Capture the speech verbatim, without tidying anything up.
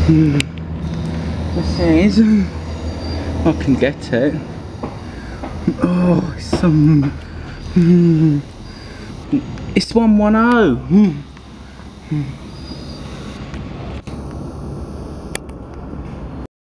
This is, I can get it. Oh, it's some. Mm, it's one one oh. Mm.